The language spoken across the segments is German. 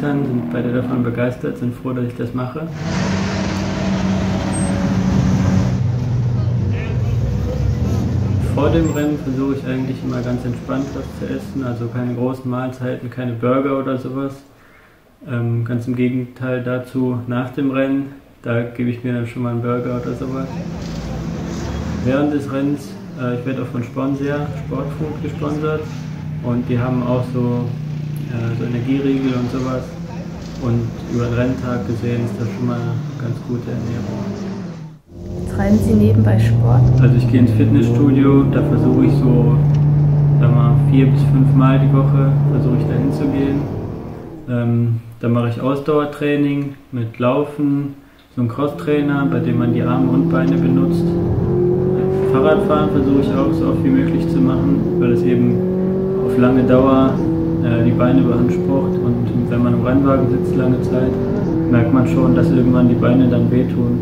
Eltern sind beide davon begeistert, sind froh, dass ich das mache. Vor dem Rennen versuche ich eigentlich immer ganz entspannt was zu essen, also keine großen Mahlzeiten, keine Burger oder sowas. Ganz im Gegenteil dazu nach dem Rennen, da gebe ich mir dann schon mal einen Burger oder sowas. Während des Rennens, ich werde auch von Sponsor, Sportfood gesponsert und die haben auch so Energieriegel und sowas. Und über den Renntag gesehen ist das schon mal eine ganz gute Ernährung. Treiben Sie nebenbei Sport? Also ich gehe ins Fitnessstudio, da versuche ich so, sag mal, 4 bis 5 Mal die Woche versuche ich da hinzugehen. Da mache ich Ausdauertraining mit Laufen, so ein Crosstrainer, bei dem man die Arme und Beine benutzt. Fahrradfahren versuche ich auch so oft wie möglich zu machen, weil es eben auf lange Dauer die Beine beansprucht und wenn man im Rennwagen sitzt lange Zeit, merkt man schon, dass irgendwann die Beine dann wehtun.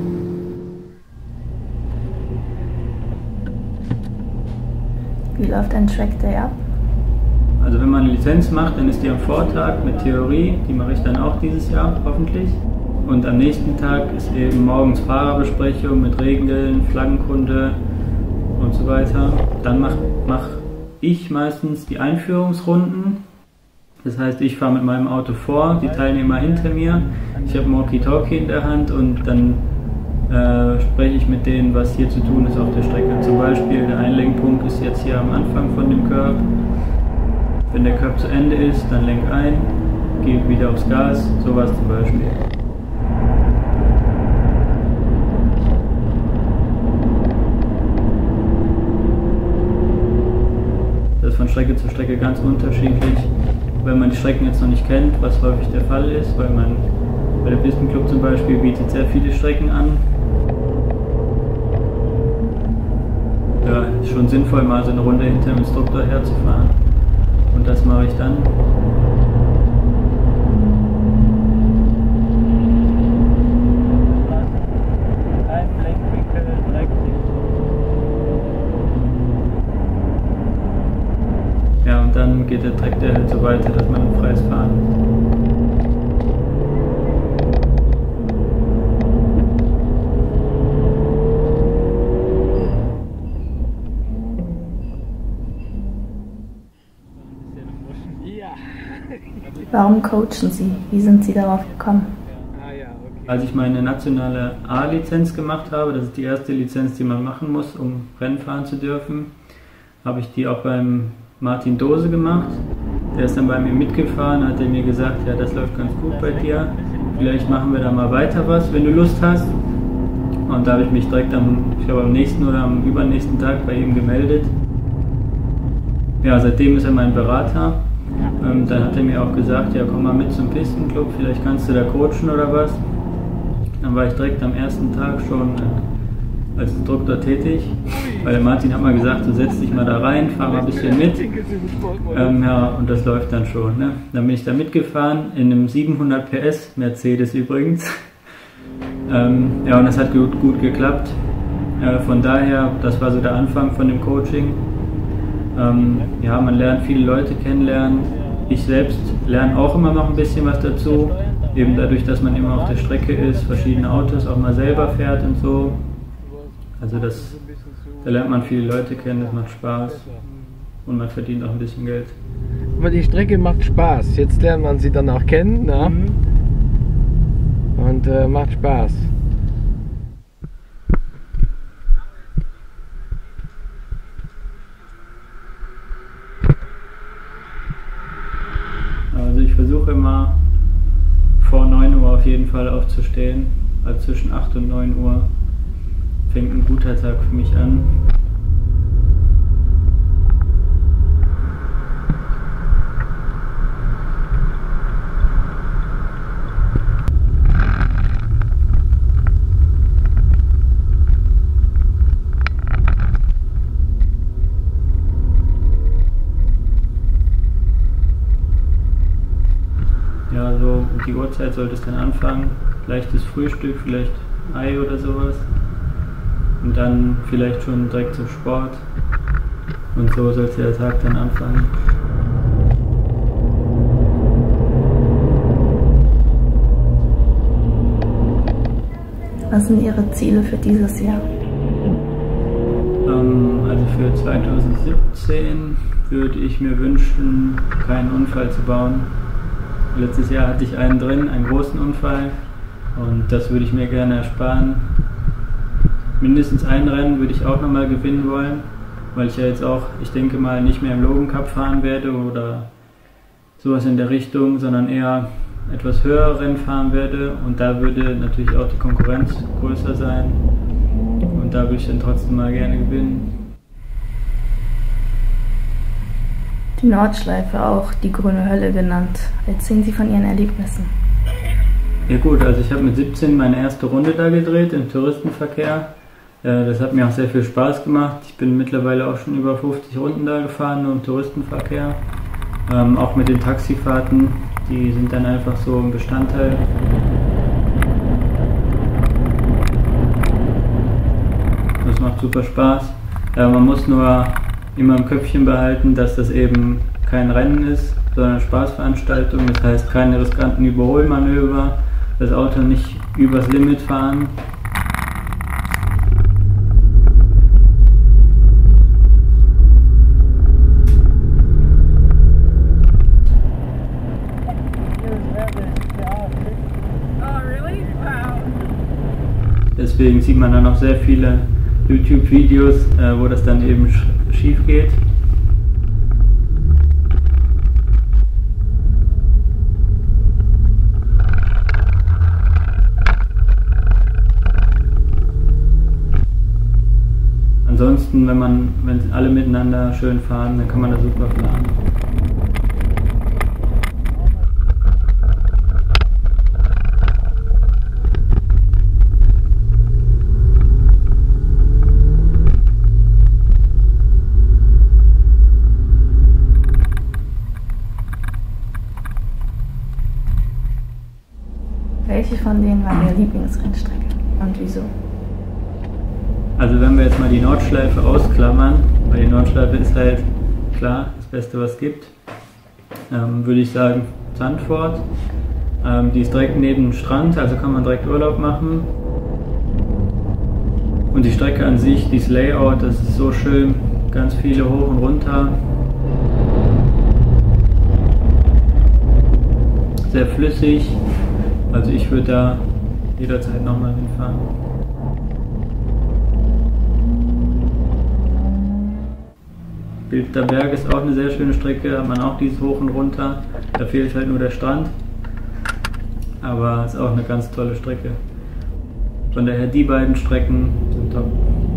Wie läuft ein Track Day ab? Also wenn man eine Lizenz macht, dann ist die am Vortag mit Theorie, die mache ich dann auch dieses Jahr hoffentlich. Und am nächsten Tag ist eben morgens Fahrerbesprechung mit Regeln, Flaggenkunde und so weiter. Dann mache ich meistens die Einführungsrunden. Das heißt, ich fahre mit meinem Auto vor, die Teilnehmer hinter mir. Ich habe ein Walkie-Talkie in der Hand und dann spreche ich mit denen, was hier zu tun ist auf der Strecke. Zum Beispiel der Einlenkpunkt ist jetzt hier am Anfang von dem Curb. Wenn der Curb zu Ende ist, dann lenk ein, geh wieder aufs Gas, sowas zum Beispiel. Das ist von Strecke zu Strecke ganz unterschiedlich. Wenn man die Strecken jetzt noch nicht kennt, was häufig der Fall ist, weil der Pistenclub zum Beispiel bietet sehr viele Strecken an. Ja, ist schon sinnvoll, mal so eine Runde hinter dem Instruktor herzufahren. Und das mache ich dann. Ja, und dann geht der Track halt so weiter, dass man ein freies Fahren. Warum coachen Sie? Wie sind Sie darauf gekommen? Als ich meine nationale A-Lizenz gemacht habe, das ist die erste Lizenz, die man machen muss, um Rennen fahren zu dürfen, habe ich die auch beim Martin Dose gemacht. Der ist dann bei mir mitgefahren, hat er mir gesagt, ja, das läuft ganz gut bei dir, vielleicht machen wir da mal weiter was, wenn du Lust hast. Und da habe ich mich direkt ich glaube am nächsten oder am übernächsten Tag bei ihm gemeldet. Ja, seitdem ist er mein Berater. Dann hat er mir auch gesagt, ja, komm mal mit zum Pistenclub, vielleicht kannst du da coachen oder was. Dann war ich direkt am ersten Tag schon als Instruktor tätig, weil Martin hat mal gesagt, du setzt dich mal da rein, fahr mal ein bisschen mit. Ja, und das läuft dann schon. Ne? Dann bin ich da mitgefahren, in einem 700 PS Mercedes übrigens. Ja, und das hat gut geklappt. Von daher, das war so der Anfang von dem Coaching. Ja, man lernt viele Leute kennenlernen. Ich selbst lerne auch immer noch ein bisschen was dazu. Eben dadurch, dass man immer auf der Strecke ist, verschiedene Autos auch mal selber fährt und so. Also da lernt man viele Leute kennen, das macht Spaß. Und man verdient auch ein bisschen Geld. Aber die Strecke macht Spaß. Jetzt lernt man sie dann auch kennen. Ne? Und macht Spaß. Also ich versuche immer vor 9 Uhr auf jeden Fall aufzustehen. Also zwischen 8 und 9 Uhr fängt ein guter Tag für mich an. Ja, so um die Uhrzeit sollte es dann anfangen. Leichtes Frühstück, vielleicht Ei oder sowas. Und dann vielleicht schon direkt zum Sport. Und so sollte der Tag dann anfangen. Was sind Ihre Ziele für dieses Jahr? Also für 2017 würde ich mir wünschen, keinen Unfall zu bauen. Letztes Jahr hatte ich einen drin, einen großen Unfall, und das würde ich mir gerne ersparen. Mindestens ein Rennen würde ich auch nochmal gewinnen wollen, weil ich ja jetzt auch, ich denke mal, nicht mehr im Logan Cup fahren werde oder sowas in der Richtung, sondern eher etwas höher Rennen fahren werde, und da würde natürlich auch die Konkurrenz größer sein, und da würde ich dann trotzdem mal gerne gewinnen. Die Nordschleife, auch die Grüne Hölle genannt. Erzählen Sie von Ihren Erlebnissen. Ja gut, also ich habe mit 17 meine erste Runde da gedreht im Touristenverkehr. Das hat mir auch sehr viel Spaß gemacht. Ich bin mittlerweile auch schon über 50 Runden da gefahren, nur im Touristenverkehr. Auch mit den Taxifahrten, die sind dann einfach so ein Bestandteil. Das macht super Spaß. Man muss nur immer im Köpfchen behalten, dass das eben kein Rennen ist, sondern eine Spaßveranstaltung. Das heißt, keine riskanten Überholmanöver, das Auto nicht übers Limit fahren. Deswegen sieht man dann auch sehr viele YouTube-Videos, wo das dann eben schief geht. Ansonsten, wenn alle miteinander schön fahren, dann kann man da super fahren. Welche von denen war Ihre Lieblingsrennstrecke und wieso? Also wenn wir jetzt mal die Nordschleife ausklammern, weil die Nordschleife ist halt klar das Beste, was es gibt, würde ich sagen Zandvoort. Die ist direkt neben dem Strand, also kann man direkt Urlaub machen. Und die Strecke an sich, dieses Layout, das ist so schön, ganz viele hoch und runter. Sehr flüssig, also ich würde da jederzeit nochmal hinfahren. Bilfter Berg ist auch eine sehr schöne Strecke, hat man auch dieses hoch und runter, da fehlt halt nur der Strand, aber ist auch eine ganz tolle Strecke. Von daher die beiden Strecken sind top.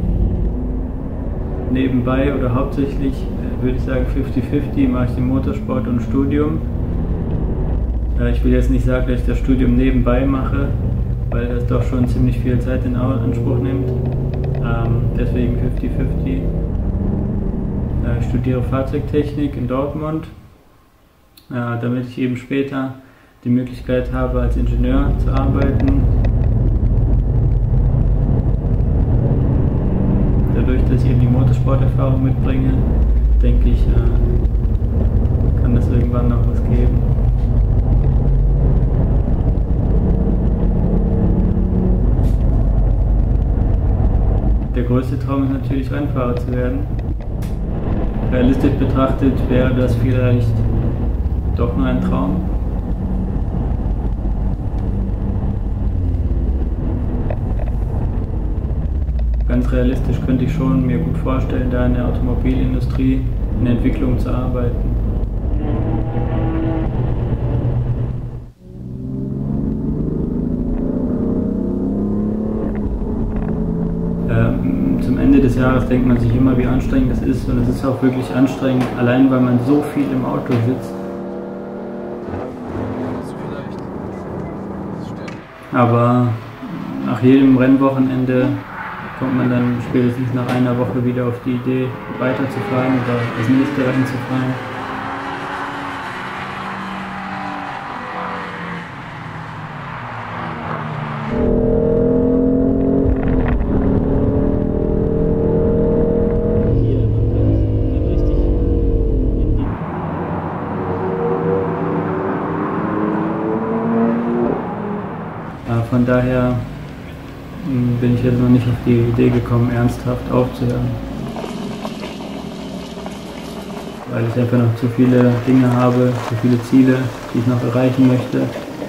Nebenbei oder hauptsächlich würde ich sagen 50-50 mache ich den Motorsport und Studium. Ich will jetzt nicht sagen, dass ich das Studium nebenbei mache, weil das doch schon ziemlich viel Zeit in Anspruch nimmt. Deswegen 50-50. Ich studiere Fahrzeugtechnik in Dortmund, damit ich eben später die Möglichkeit habe, als Ingenieur zu arbeiten. Dadurch, dass ich eben die Motorsporterfahrung mitbringe, denke ich, kann das irgendwann noch was geben. Der größte Traum ist natürlich, Rennfahrer zu werden. Realistisch betrachtet wäre das vielleicht doch nur ein Traum. Ganz realistisch könnte ich schon mir gut vorstellen, da in der Automobilindustrie in der Entwicklung zu arbeiten. Zum Ende des Jahres denkt man sich immer, wie anstrengend das ist, und es ist auch wirklich anstrengend, allein weil man so viel im Auto sitzt. Aber nach jedem Rennwochenende kommt man dann spätestens nach einer Woche wieder auf die Idee, weiterzufahren oder das nächste Rennen zu fahren. Von daher bin ich jetzt noch nicht auf die Idee gekommen, ernsthaft aufzuhören. Weil ich einfach noch zu viele Dinge habe, zu viele Ziele, die ich noch erreichen möchte.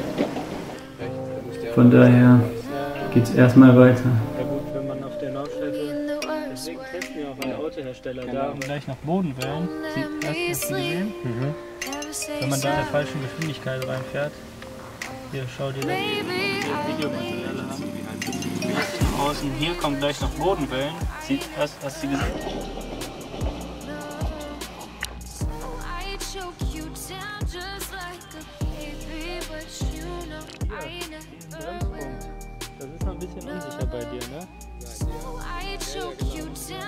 Von daher geht es erstmal weiter. Ja gut, wenn man auf der Nordschleife, deswegen testen wir auch alle Autohersteller da und gleich nach Bodenwellen. Hast du gesehen? Wenn man da in der falschen Geschwindigkeit reinfährt. Hier, schau dir das Videomaterial an. Außen, hier kommt gleich noch Bodenwellen. Hast du sie gesehen? Das ist noch ein bisschen unsicher bei dir, ne?